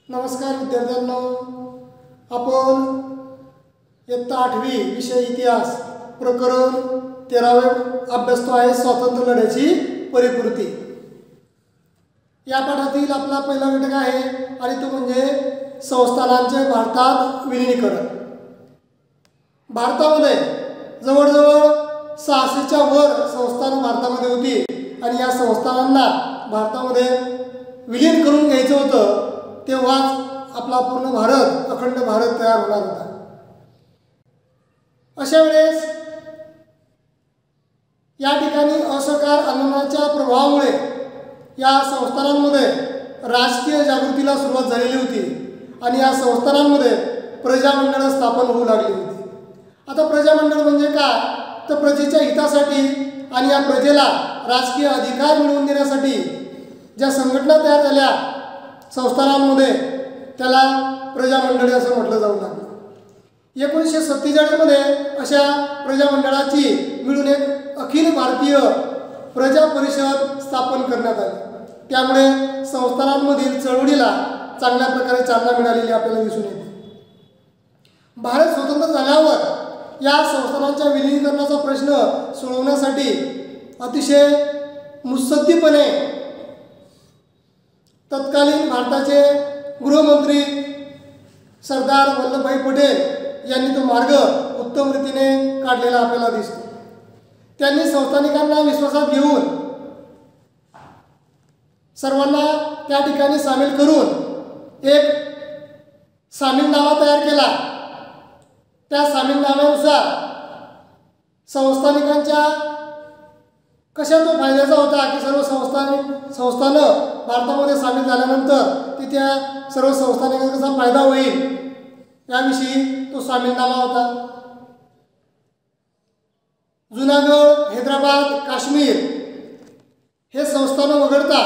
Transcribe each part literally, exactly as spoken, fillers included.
नमस्कार विद्यार्थ्यांनो, आपण इयत्ता आठवी विषय इतिहास प्रकरण तेरावे अभ्यासतो आहे स्वातंत्र्य लढ्याची परिपूर्ती। या पाठातील आपला पहिला घटक आहे आणि तो म्हणजे संस्थानांचे भारतात विलीनीकरण। भारतामध्ये जवळजवळ सहाशेच्या वर संस्थान भारतामध्ये होती आणि या संस्थानांना भारतामध्ये विलीन करून घ्यायचं होतं। तेव्हाच आपला पूर्ण भारत अखंड भारत तयार होणार होता। अशा वेळेस या ठिकाणी असहकार आंदोलनाच्या प्रभावामुळे या संस्थानांमध्ये राजकीय जागृतीला सुरुवात झालेली होती आणि या संस्थानांमध्ये प्रजामंडळ स्थापन होऊ लागली होती। आता प्रजामंडळ म्हणजे काय, तर प्रजेच्या हितासाठी आणि या प्रजेला राजकीय अधिकार मिळवून देण्यासाठी ज्या संघटना तयार झाल्या संस्थानांमध्ये त्याला प्रजामंडळे असं म्हटलं जाऊ लागलं। एकोणीसशे सत्तेचाळीस मध्ये अशा प्रजामंडळाची मिळून एक अखिल भारतीय प्रजा परिषद स्थापन करण्यात आली। त्यामुळे संस्थानांमधील चळवळीला चांगल्या प्रकारे चालना मिळालेली आपल्याला दिसून येते। भारत स्वतंत्र झाल्यावर या संस्थानांच्या विलीनीकरणाचा प्रश्न सोडवण्यासाठी अतिशय मुत्सद्दीपणे तत्कालीन भारताचे गृहमंत्री सरदार वल्लभभाई पटेल यांनी तो मार्ग उत्तम रीतीने काढलेला आपल्याला दिसतो। त्यांनी संस्थानिकांना विश्वासात घेऊन सर्वांना त्या ठिकाणी सामील करून एक सामीलनामा तयार केला। त्या सामीलनाम्यानुसार संस्थानिकांच्या कशा तो फायद्याचा होता की सर्व संस्थानिक संस्थानं भारतामध्ये सामील झाल्यानंतर तिथे सर्व संस्थानिकांना कसा फायदा होईल याविषयी तो सामीलनामा होता। जुनागड, हैदराबाद, काश्मीर हे संस्थानं वगळता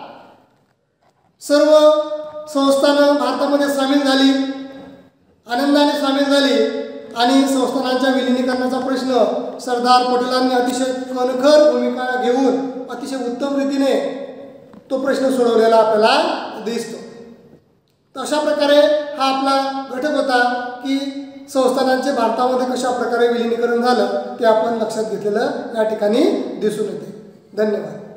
सर्व संस्थानं भारतामध्ये सामील झाली, आनंदाने सामील झाली आणि संस्थानांच्या विलीनीकरणाचा प्रश्न सरदार पटेलांनी अतिशय कणखर भूमिका घेऊन अतिशय उत्तम रीतीने तो प्रश्न सोडवलेला आपल्याला दिसतो। तर अशा प्रकारे हा आपला घटक होता की संस्थानांचे भारतामध्ये कशा प्रकारे विलीनीकरण झालं ते आपण लक्षात घेतलेलं या ठिकाणी दिसून येते। धन्यवाद।